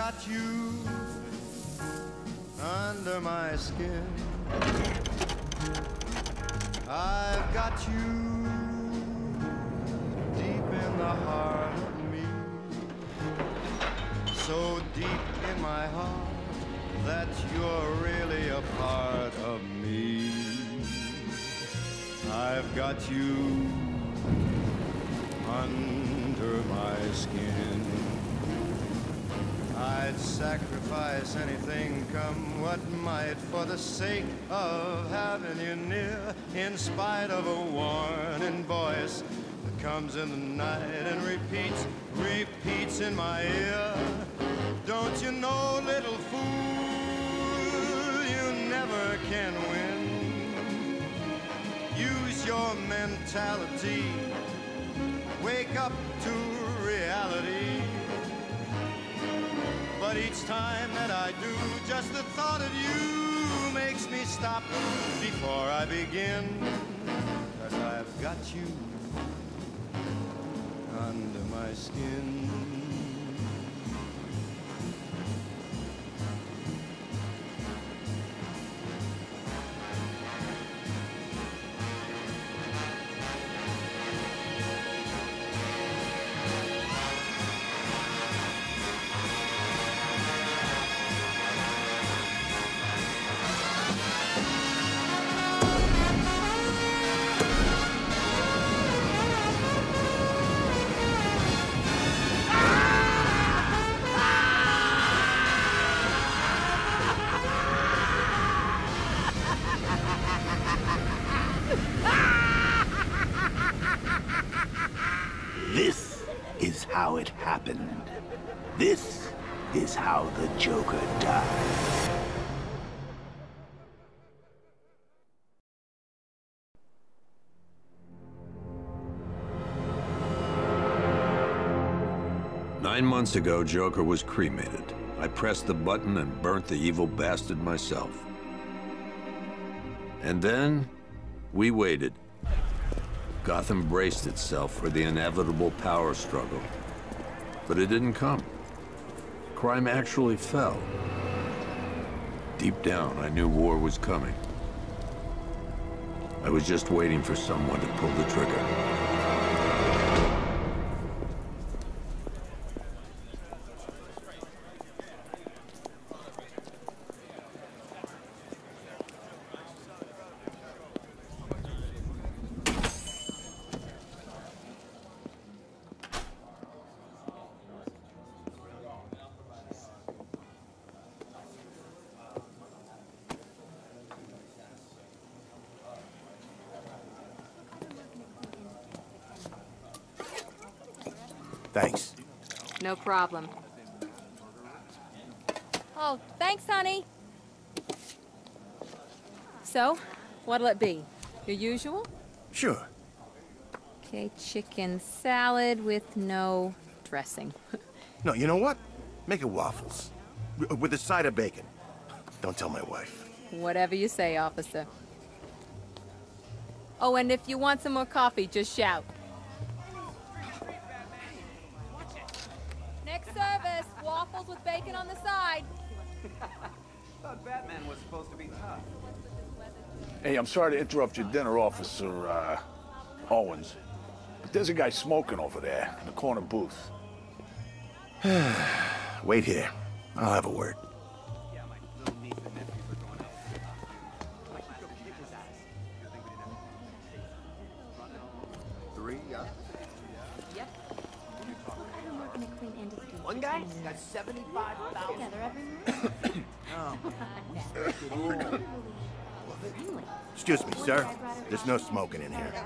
got you under my skin. I've got you deep in the heart of me, so deep in my heart that you're really a part of me. I've got you under my skin. I'd sacrifice anything, come what might, for the sake of having you near, in spite of a warning voice that comes in the night and repeats in my ear. Don't you know, little fool, you never can win. Use your mentality, wake up to reality. But each time that I do, just the thought of you makes me stop before I begin. 'Cause I've got you under my skin. This is how it happened. This is how the Joker died. Nine months ago, Joker was cremated. I pressed the button and burnt the evil bastard myself. And then, we waited. Gotham braced itself for the inevitable power struggle. But it didn't come. Crime actually fell. Deep down, I knew war was coming. I was just waiting for someone to pull the trigger. Thanks. No problem. Oh, thanks, honey. So, what'll it be? Your usual? Sure. Okay, chicken salad with no dressing. No, you know what? Make it waffles. With a side of bacon. Don't tell my wife. Whatever you say, officer. Oh, and if you want some more coffee, just shout. Next service, waffles with bacon on the side. Thought Batman was supposed to be tough. Hey, I'm sorry to interrupt your dinner, Officer, Owens. But there's a guy smoking over there in the corner booth. Wait here. I'll have a word. Yeah, my little niece and nephews are going out. Like, go kick his ass. Three, yeah. Yep. One guy got 75,000. Together every month. Excuse me, sir. There's no smoking in here.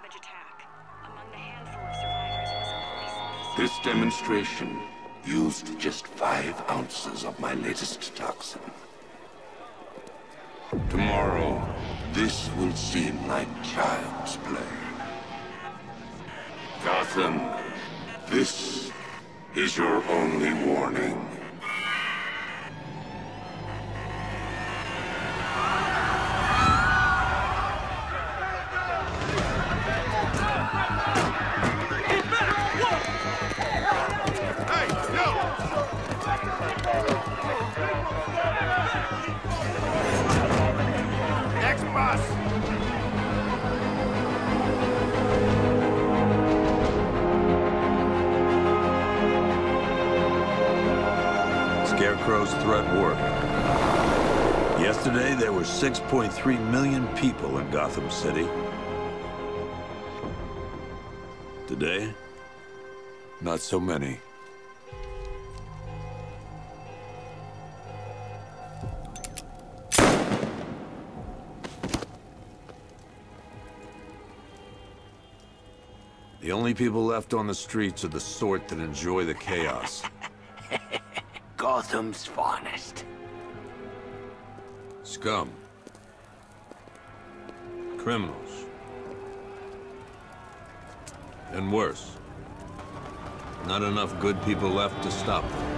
savage attack. Among the handful of survivors was a police officer. This demonstration used just 5 ounces of my latest toxin. Tomorrow, this will seem like child's play. Gotham, this is your only warning. Scarecrow's threat worked. Yesterday, there were 6.3 million people in Gotham City. Today, not so many. The only people left on the streets are the sort that enjoy the chaos. Gotham's finest. Scum. Criminals. And worse. Not enough good people left to stop them.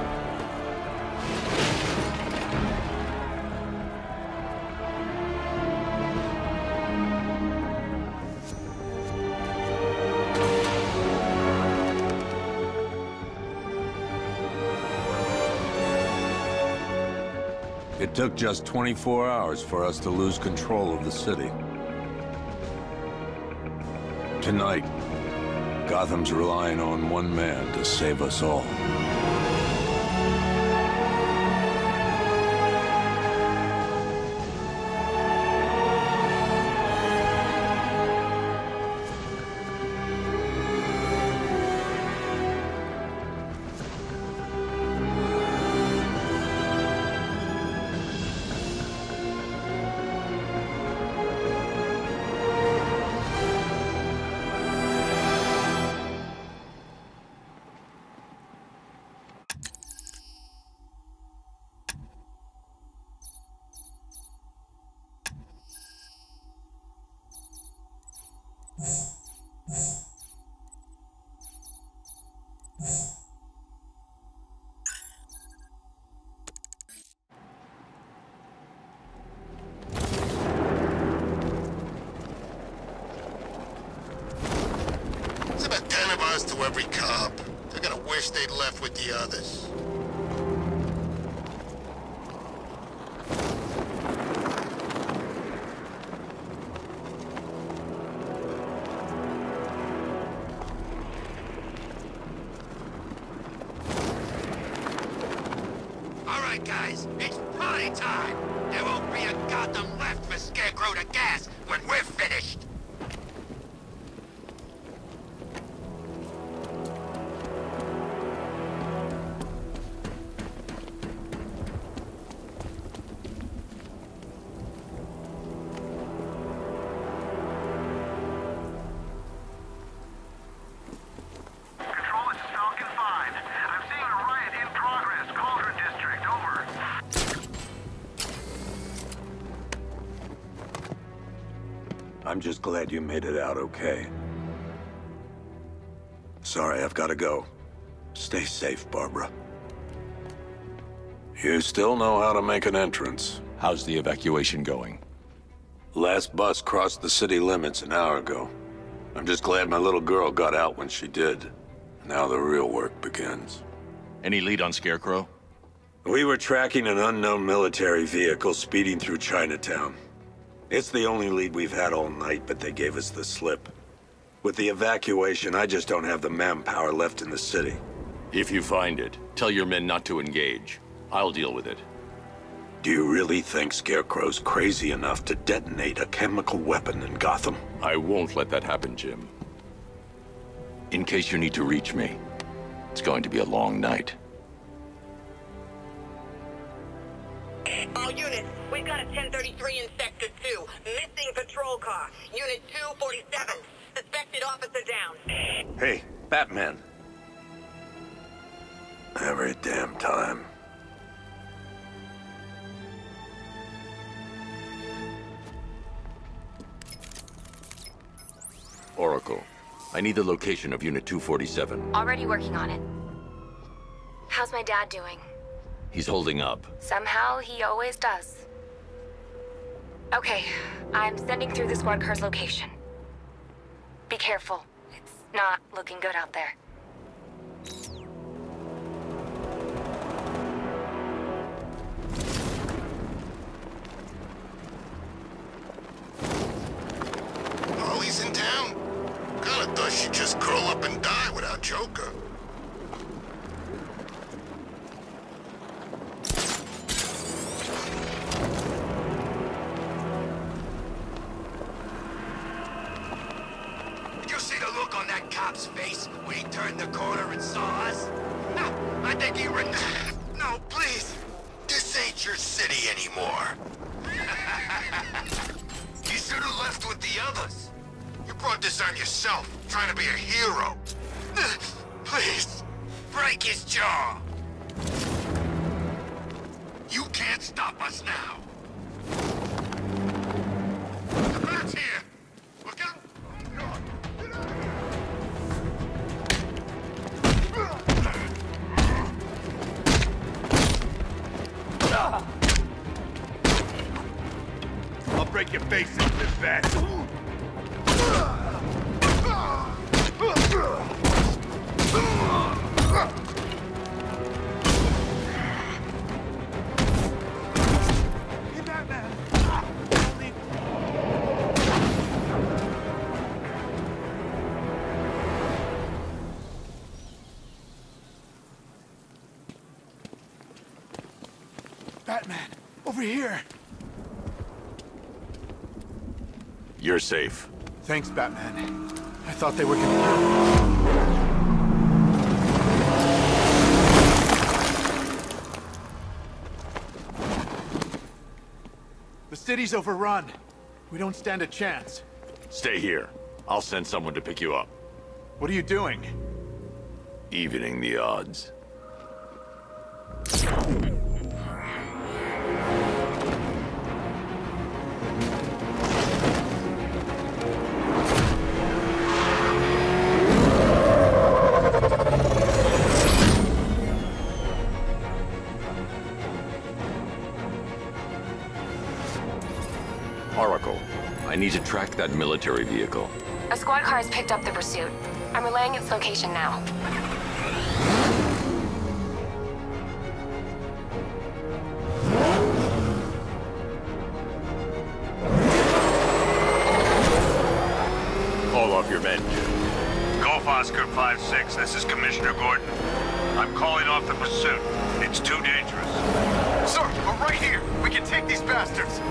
It took just 24 hours for us to lose control of the city. Tonight, Gotham's relying on one man to save us all. There's about 10 of us to every cop. They're gonna wish they'd left with the others. All right, guys, it's party time. There won't be a Gotham left for Scarecrow to gas when we're finished. I'm just glad you made it out okay. Sorry, I've got to go. Stay safe, Barbara. You still know how to make an entrance. How's the evacuation going? Last bus crossed the city limits an hour ago. I'm just glad my little girl got out when she did. Now the real work begins. Any lead on Scarecrow? We were tracking an unknown military vehicle speeding through Chinatown. It's the only lead we've had all night, but they gave us the slip. With the evacuation, I just don't have the manpower left in the city. If you find it, tell your men not to engage. I'll deal with it. Do you really think Scarecrow's crazy enough to detonate a chemical weapon in Gotham? I won't let that happen, Jim. In case you need to reach me, it's going to be a long night. All units, we've got a 1033 in Sector 2. Missing patrol car. Unit 247. officer down. Hey, Batman. Every damn time. Oracle, I need the location of Unit 247. Already working on it. How's my dad doing? He's holding up. Somehow, he always does. Okay, I'm sending through the squad car's location. Be careful. It's not looking good out there. Ollie's in town? Kinda thought she'd just curl up and die without Joker. Did you see the look on that cop's face when he turned the corner and saw us? Ha, I think he No, please. This ain't your city anymore. You should have left with the others. You brought this on yourself, trying to be a hero. Please, break his jaw. You can't stop us now. The bat's here. Look out. I'll break your face into this bat. Batman, over here. You're safe. Thanks, Batman. I thought they were gonna kill me. The city's overrun. We don't stand a chance. Stay here. I'll send someone to pick you up. What are you doing? Evening the odds. Oracle, I need to track that military vehicle. A squad car has picked up the pursuit. I'm relaying its location now. Call off your men, Jim. Golf Oscar 5-6, this is Commissioner Gordon. I'm calling off the pursuit. It's too dangerous. Sir, we're right here. We can take these bastards.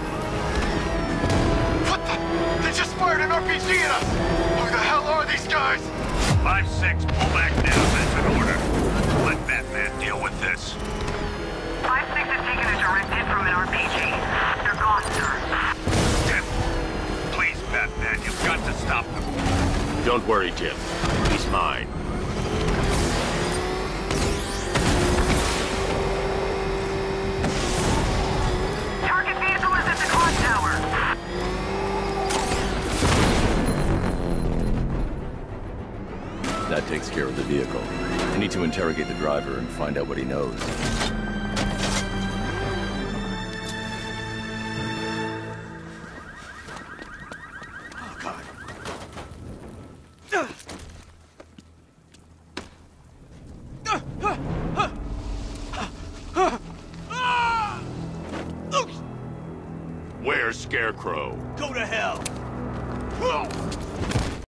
What the? They just fired an RPG at us! Who the hell are these guys? 5-6, pull back now. That's an order. Let Batman deal with this. 5-6 has taken a direct hit from an RPG. They're gone, sir. Jim, please, Batman, you've got to stop them. Don't worry, Jim. He's mine. Target vehicle is at the clock tower. That takes care of the vehicle. I need to interrogate the driver and find out what he knows. Oh, God. Where's Scarecrow? Go to hell!